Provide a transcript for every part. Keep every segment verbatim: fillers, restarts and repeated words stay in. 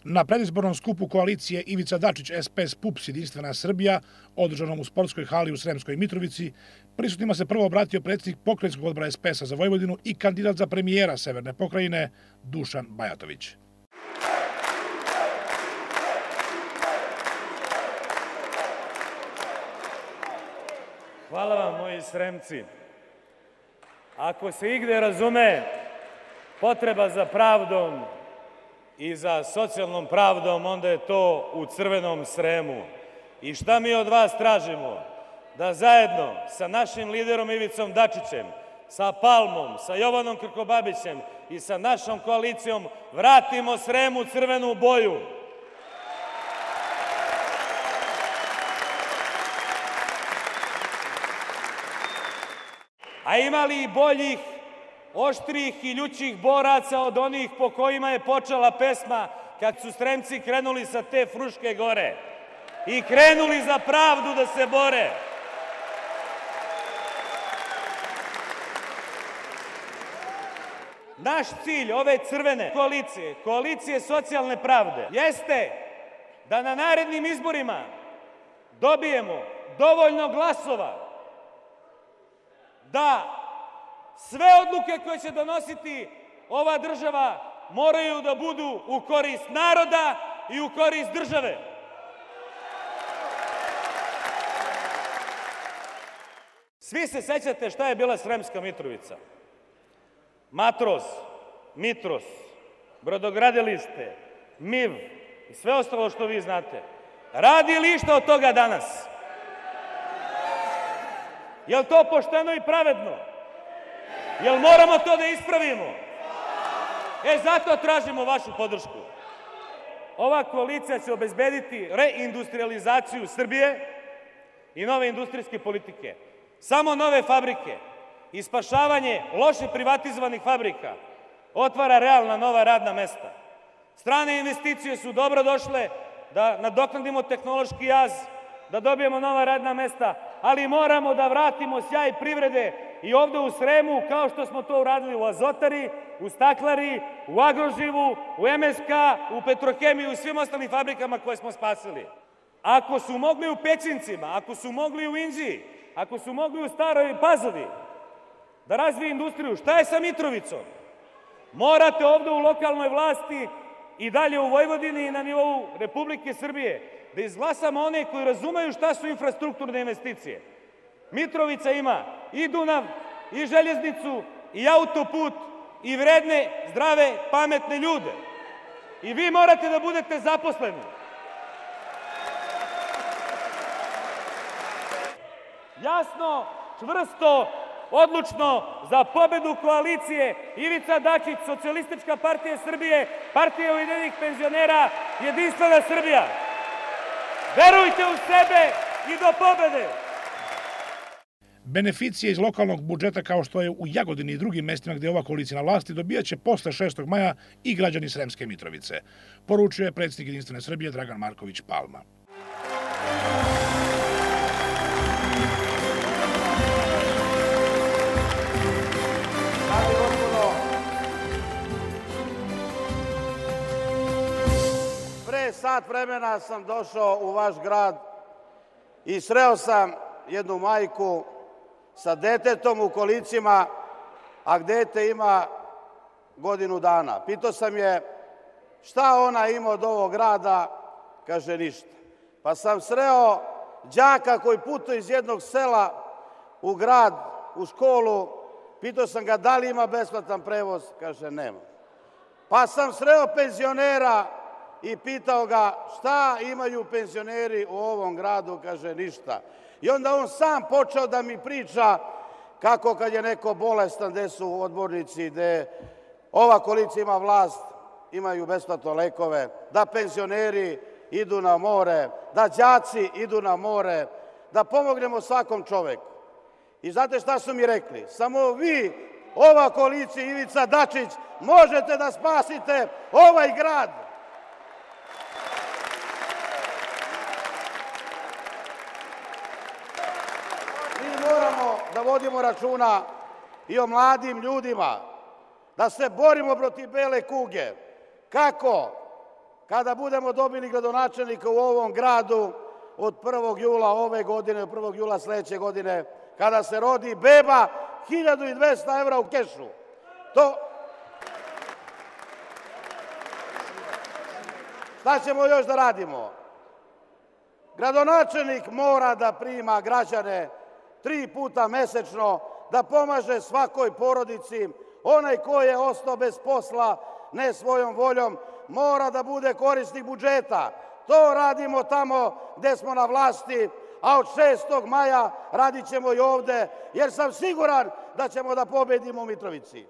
Na predizbornom skupu koalicije Ivica Dačić, S P S, P U P S, Jedinstvena Srbija, održanom u sportskoj hali u Sremskoj Mitrovici, prisutnima se prvo obratio predsjednik pokrajinskog odbora S P S-a za Vojvodinu i kandidat za premijera Severne pokrajine Dušan Bajatović. Hvala vam, moji Sremci. Ako se igde razume potreba za pravdom i za socijalnom pravdom, onda je to u Crvenom Sremu. I šta mi od vas tražimo? Da zajedno sa našim liderom Ivicom Dačićem, sa Palmom, sa Jovanom Krkobabićem i sa našom koalicijom vratimo Sremu crvenu boju. A ima li i boljih, oštrih i ljućih boraca od onih po kojima je počela pesma kad su Sremci krenuli sa te Fruške gore i krenuli za pravdu da se bore? Naš cilj ove crvene koalicije, koalicije socijalne pravde, jeste da na narednim izborima dobijemo dovoljno glasova da sve odluke koje će donositi ova država moraju da budu u korist naroda i u korist države. Svi se sećate šta je bila Sremska Mitrovica. Matroz, Mitros, brodogradilište, M I V i sve ostalo što vi znate. Radi li išta od toga danas? Je li to pošteno i pravedno? Je li moramo to da ispravimo? E, zato tražimo vašu podršku. Ova koalicija će obezbediti reindustrializaciju Srbije i nove industrijske politike. Samo nove fabrike i spašavanje loše privatizovanih fabrika otvara realna nova radna mesta. Strane investicije su dobro došle da nadoknadimo tehnološki jaz, da dobijemo nova radna mesta, ali moramo da vratimo sjaj privrede i ovde u Sremu, kao što smo to uradili u Azotari, u Staklari, u Agroživu, u M S K, u Petrohemiju i svim ostalim fabrikama koje smo spasili. Ako su mogli u Pećincima, ako su mogli u Inđiji, ako su mogli u Staroj Pazovi da razvije industriju, šta je sa Mitrovicom? Morate ovde u lokalnoj vlasti i dalje u Vojvodini i na nivou Republike Srbije da izglasamo one koji razumeju šta su infrastrukturne investicije. Mitrovica ima i Dunav, i željeznicu, i autoput, i vredne, zdrave, pametne ljude. I vi morate da budete zaposleni. Jasno, čvrsto, odlučno, za pobedu koalicije Ivica Dačić, Socijalistička partija Srbije, Partija ujedinjenih penzionera, Jedinstvena Srbija. Verujte u sebe i do pobede! Beneficije iz lokalnog budžeta, kao što je u Jagodini i drugim mestima gde je ova koalicija na vlasti, dobijaće posle šestog maja i građani Sremske Mitrovice, poručio je predsjednik Jedinstvene Srbije Dragan Marković Palma. Pre sat vremena sam došao u vaš grad i sreo sam jednu majku sa detetom u kolicima, a dete ima godinu dana. Pitao sam je šta ona ima od ovog grada, kaže ništa. Pa sam sreo đaka koji putuje iz jednog sela u grad, u školu, pitao sam ga da li ima besplatan prevoz, kaže nema. Pa sam sreo penzionera i pitao ga šta imaju penzioneri u ovom gradu, kaže ništa. I onda on sam počeo da mi priča kako kad je neko bolestan, gde su odbornici, gde ova koalicija ima vlast, imaju besplatno lekove, da penzioneri idu na more, da đaci idu na more, da pomognemo svakom čoveku. I znate šta su mi rekli? Samo vi, ova koalicija Ivica Dačić, možete da spasite ovaj grad. Da vodimo računa i o mladim ljudima, da se borimo protiv bele kuge. Kako? kada budemo dobili gradonačelnika u ovom gradu od prvog jula ove godine, od prvog jula sledeće godine, kada se rodi beba, hiljadu i dvesta evra u kešu. To... Šta ćemo još da radimo? Gradonačelnik mora da prima građane tri puta mesečno, da pomaže svakoj porodici. Onaj ko je ostao bez posla, ne svojom voljom, mora da bude korisnik budžeta. To radimo tamo gde smo na vlasti, a od šestog maja radit ćemo i ovde, jer sam siguran da ćemo da pobedimo u Mitrovici.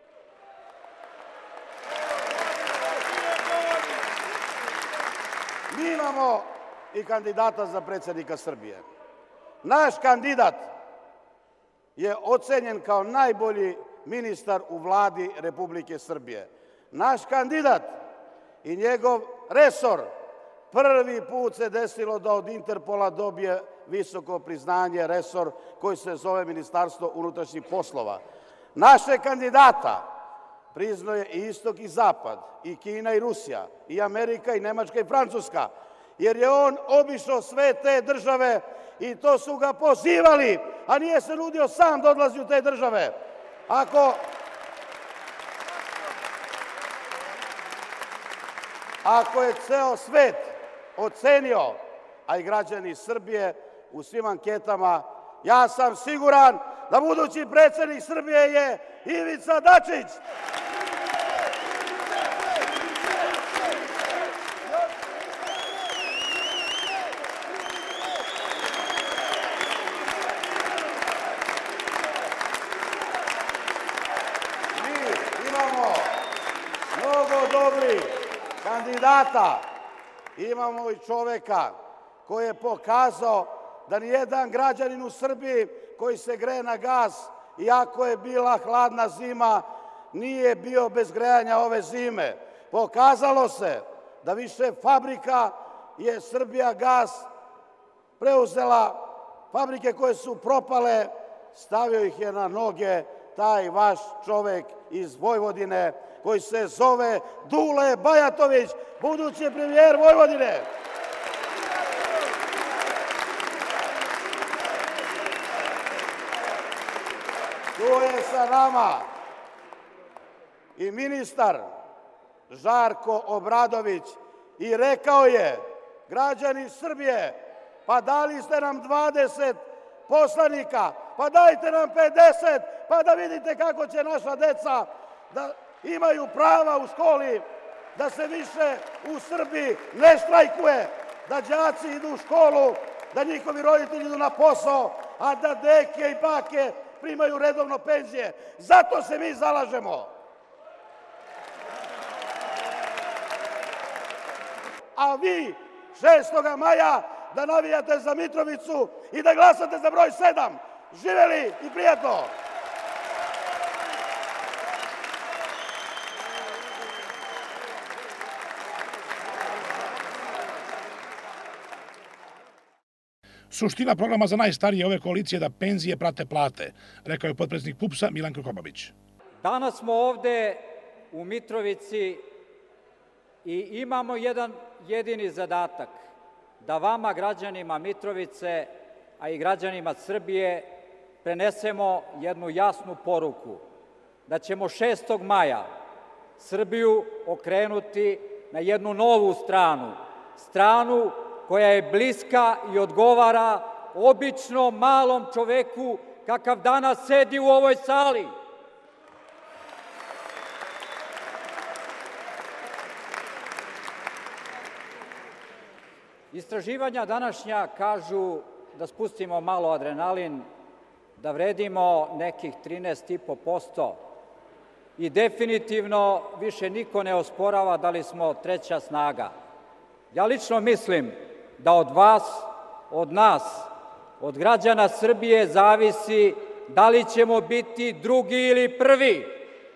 Mi imamo i kandidata za predsjednika Srbije. Naš kandidat je ocenjen kao najbolji ministar u Vladi Republike Srbije. Naš kandidat i njegov resor prvi put se desilo da od Interpola dobije visoko priznanje resor koji se zove Ministarstvo unutrašnjih poslova. Naše kandidata priznaje i Istok i Zapad, i Kina i Rusija, i Amerika i Nemačka i Francuska, jer je on obišao sve te države i to su ga pozivali, a nije se nudio sam da odlazi u te države. Ako... Ako je ceo svet ocenio, a i građani Srbije u svim anketama, ja sam siguran da budući predsjednik Srbije je Ivica Dačić. Mi imamo mnogo dobrih kandidata, imamo i čoveka koji je pokazao da nijedan građanin u Srbiji koji se greje na gas, iako je bila hladna zima, nije bio bez grejanja ove zime. Pokazalo se da više fabrika je Srbijagas preuzela, fabrike koje su propale, stavio ih je na noge taj vaš čovek iz Vojvodine, koji se zove Dule Bajatović, budući premijer Vojvodine. Tu je sa nama i ministar Žarko Obradović i rekao je: građani Srbije, pa dali ste nam dvadeset poslanika, pa dajte nam pedeset, pa da vidite kako će naša deca da imaju prava u školi, da se više u Srbiji ne štrajkuje, da đaci idu u školu, da njihovi roditelji idu na posao, a da deke i bake primaju redovno penzije. Zato se mi zalažemo. A vi šestog maja da navijate za Mitrovicu i da glasate za broj sedam. Živeli i prijatno! Suština programa za najstarije ove koalicije je da penzije prate plate, rekao je potpredsjednik PUPS-a Milan Krkobabić. Danas smo ovde u Mitrovici i imamo jedan jedini zadatak, da vama, građanima Mitrovice, a i građanima Srbije, prenesemo jednu jasnu poruku, da ćemo šestog maja Srbiju okrenuti na jednu novu stranu, stranu koja je bliska i odgovara običnom malom čoveku kakav danas sedi u ovoj sali. Istraživanja današnja kažu da spustimo malo adrenalin, da vredimo nekih trinaest i po posto i definitivno više niko ne osporava da li smo treća snaga. Ja lično mislim da od vas, od nas, od građana Srbije zavisi da li ćemo biti drugi ili prvi.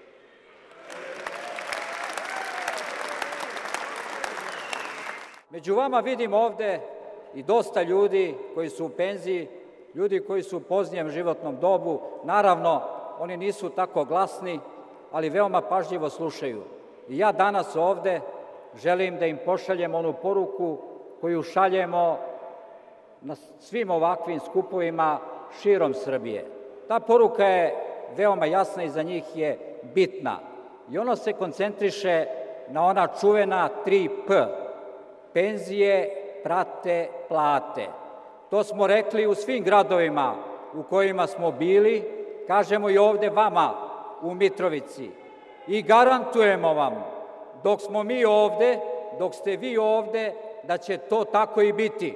Među vama vidim ovde i dosta ljudi koji su u penziji, ljudi koji su u poznijem životnom dobu. Naravno, oni nisu tako glasni, ali veoma pažljivo slušaju. I ja danas ovde želim da im pošaljem onu poruku koju šaljemo na svim ovakvim skupovima širom Srbije. Ta poruka je veoma jasna i za njih je bitna. I ono se koncentriše na ona čuvena tri P. Penzije prate plate. To smo rekli u svim gradovima u kojima smo bili, kažemo i ovde vama u Mitrovici. I garantujemo vam, dok smo mi ovde, dok ste vi ovde, da će to tako i biti.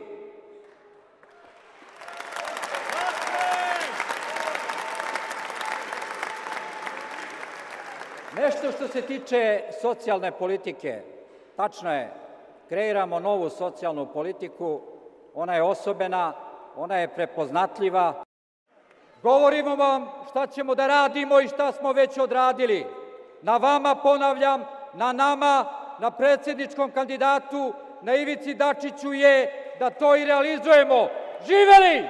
Nešto što se tiče socijalne politike, tačno je, kreiramo novu socijalnu politiku, ona je osobena, ona je prepoznatljiva. Govorimo vam šta ćemo da radimo i šta smo već odradili. Na vama, ponavljam, na nama, na predsjedničkom kandidatu, na Ivici Dačiću je da to i realizujemo. Živeli!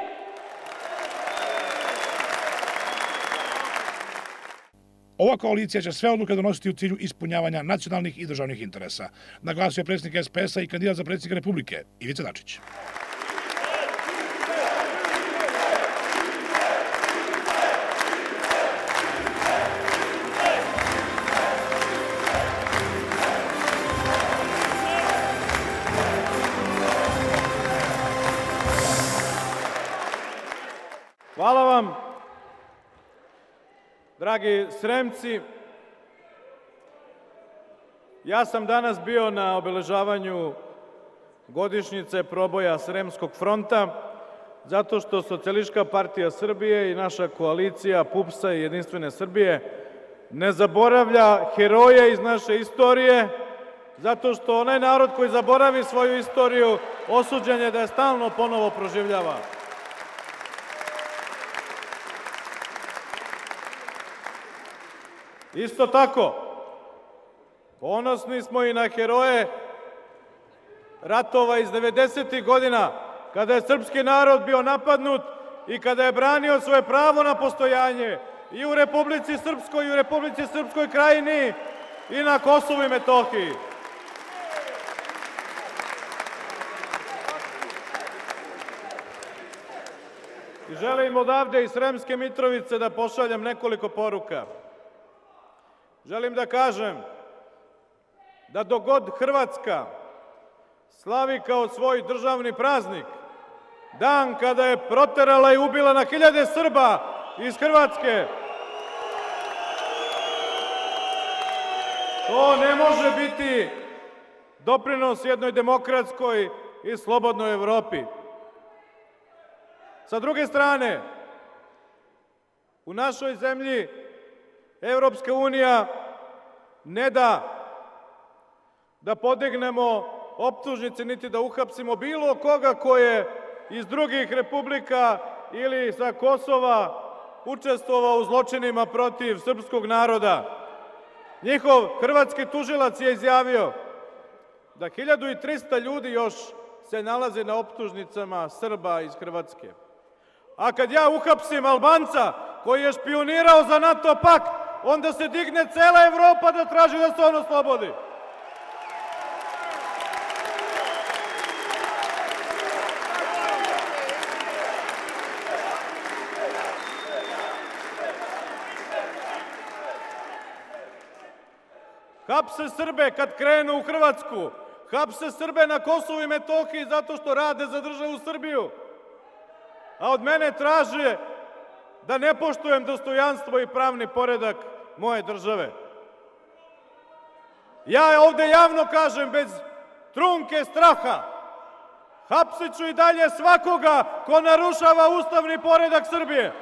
Ova koalicija će sve odluke donositi u cilju ispunjavanja nacionalnih i državnih interesa, naglasio je predsjednik S P S-a i kandidat za predsjednika Republike, Ivica Dačić. Hvala vam, dragi Sremci. Ja sam danas bio na obeležavanju godišnjice proboja Sremskog fronta, zato što Socijalistička partija Srbije i naša koalicija P U P S-a i Jedinstvene Srbije ne zaboravlja heroje iz naše istorije, zato što onaj narod koji zaboravi svoju istoriju osuđen je da je stalno ponovo proživljava. Isto tako, ponosni smo i na heroje ratova iz devedesetih godina, kada je srpski narod bio napadnut i kada je branio svoje pravo na postojanje i u Republici Srpskoj i u Republici Srpskoj Krajini i na Kosovu i Metohiji. I želim odavde iz Sremske Mitrovice da pošaljem nekoliko poruka. Želim da kažem da dok god Hrvatska slavi kao svoj državni praznik dan kada je proterala i ubila na hiljade Srba iz Hrvatske, to ne može biti doprinos jednoj demokratskoj i slobodnoj Evropi. Sa druge strane, u našoj zemlji Evropska unija ne da da podignemo optužnice niti da uhapsimo bilo koga ko je iz drugih republika ili sa Kosova učestvovao u zločinima protiv srpskog naroda. Njihov hrvatski tužilac je izjavio da hiljadu i trista ljudi još se nalaze na optužnicama Srba iz Hrvatske. A kad ja uhapsim Albanca koji je špionirao za NATO pakt, onda se digne cela Evropa da traži da se on oslobodi. Hapse Srbe kad krenu u Hrvatsku, hapse Srbe na Kosovu i Metohiji zato što rade za državu Srbiju, a od mene traže da ne poštujem dostojanstvo i pravni poredak moje države. Ja ovde javno kažem, bez trunke straha, hapsit ću i dalje svakoga ko narušava ustavni poredak Srbije.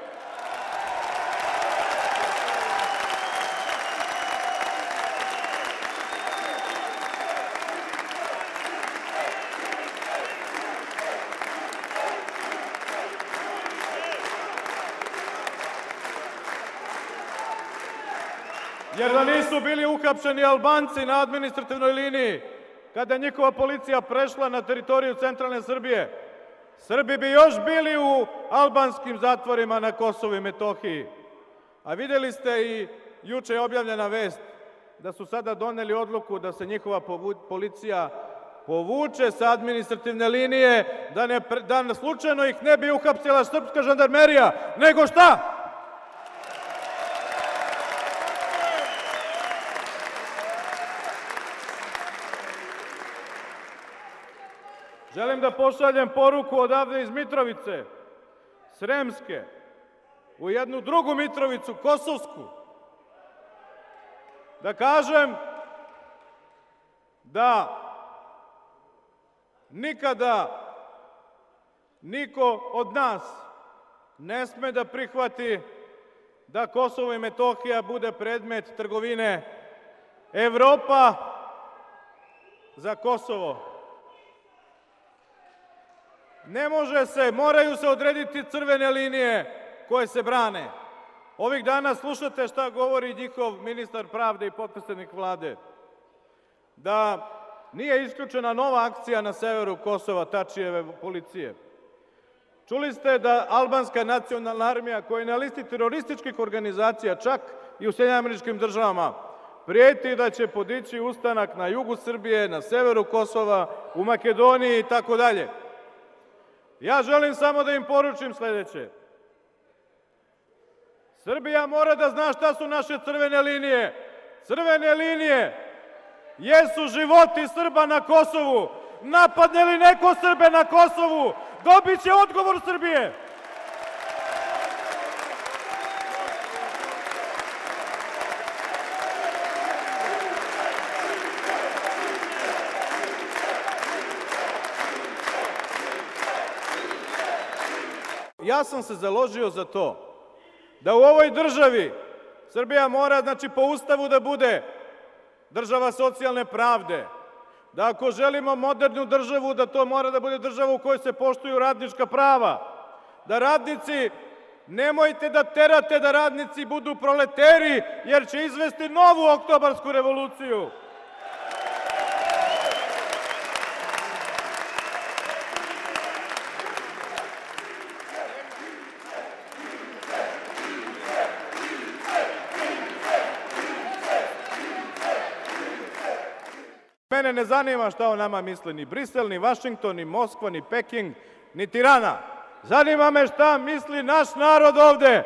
Jer da nisu bili uhapšeni Albanci na administrativnoj liniji, kada je njihova policija prešla na teritoriju centralne Srbije, Srbi bi još bili u albanskim zatvorima na Kosovu i Metohiji. A videli ste i juče je objavljena vest da su sada doneli odluku da se njihova policija povuče sa administrativne linije, da, ne, da slučajno ih ne bi uhapsila srpska žandarmerija, nego šta? Želim da pošaljem poruku odavde iz Mitrovice, Sremske, u jednu drugu Mitrovicu, Kosovsku, da kažem da nikada niko od nas ne sme da prihvati da Kosovo i Metohija bude predmet trgovine Evropa za Kosovo. Ne može se, moraju se odrediti crvene linije koje se brane. Ovih dana slušate šta govori njihov ministar pravde i potpredsednik vlade. Da nije isključena nova akcija na severu Kosova Tačijeve policije. Čuli ste da albanska nacionalna armija, koja je na listi terorističkih organizacija, čak i u Sjedinjenim Američkim Državama, prijeti da će podići ustanak na jugu Srbije, na severu Kosova, u Makedoniji i tako dalje. Ja želim samo da im poručim sledeće. Srbija mora da zna šta su naše crvene linije. Crvene linije jesu životi Srba na Kosovu. Napadne li neko Srbe na Kosovu, dobit će odgovor Srbije. Ja sam se založio za to da u ovoj državi Srbija mora, znači, po Ustavu da bude država socijalne pravde, da ako želimo modernu državu, da to mora da bude država u kojoj se poštuju radnička prava, da radnici, nemojte da terate da radnici budu proleteri, jer će izvesti novu oktobarsku revoluciju. Mene ne zanima šta o nama misle ni Brisel, ni Vašington, ni Moskva, ni Peking, ni Tirana. Zanima me šta misli naš narod ovde.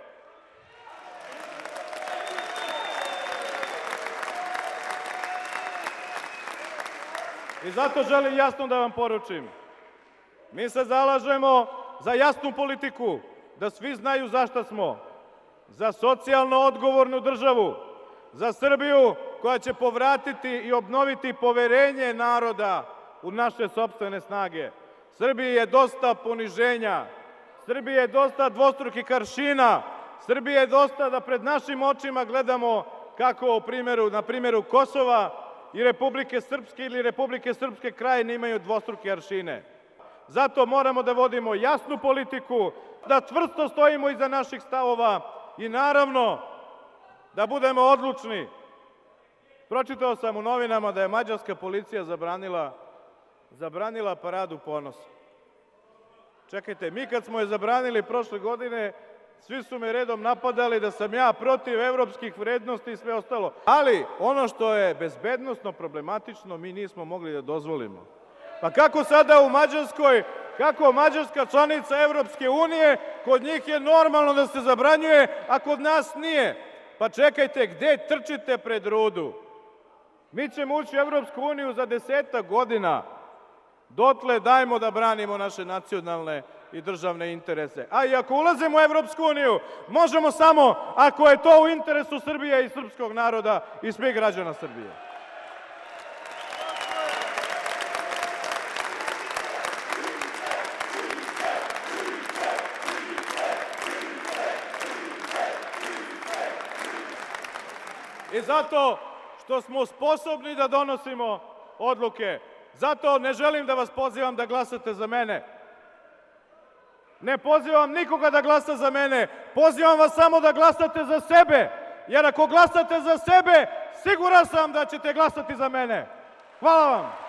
I zato želim jasno da vam poručim. Mi se zalažemo za jasnu politiku, da svi znaju za šta smo. Za socijalno odgovornu državu, za Srbiju koja će povratiti i obnoviti poverenje naroda u naše sopstvene snage. Srbiji je dosta poniženja, Srbiji je dosta dvostrukih aršina, Srbiji je dosta da pred našim očima gledamo kako na primjeru Kosova i Republike Srpske ili Republike Srpske Krajine imaju dvostruke aršine. Zato moramo da vodimo jasnu politiku, da čvrsto stojimo iza naših stavova i naravno da budemo odlučni. Pročitao sam u novinama da je mađarska policija zabranila, zabranila paradu ponosa. Čekajte, mi kad smo je zabranili prošle godine, svi su me redom napadali da sam ja protiv evropskih vrednosti i sve ostalo. Ali ono što je bezbednosno problematično, mi nismo mogli da dozvolimo. Pa kako sada u Mađarskoj, kako Mađarska članica Evropske unije, kod njih je normalno da se zabranjuje, a kod nas nije. Pa čekajte, gde trčite pred rudu? Mi ćemo ući u Evropsku uniju za desetak godina. Dotle dajmo da branimo naše nacionalne i državne interese. A i ako ulazimo u Evropsku uniju, možemo samo ako je to u interesu Srbije i srpskog naroda i svih građana Srbije. I zato što smo sposobni da donosimo odluke, zato ne želim da vas pozivam da glasate za mene. Ne pozivam nikoga da glasa za mene, pozivam vas samo da glasate za sebe, jer ako glasate za sebe, siguran sam da ćete glasati za mene. Hvala vam.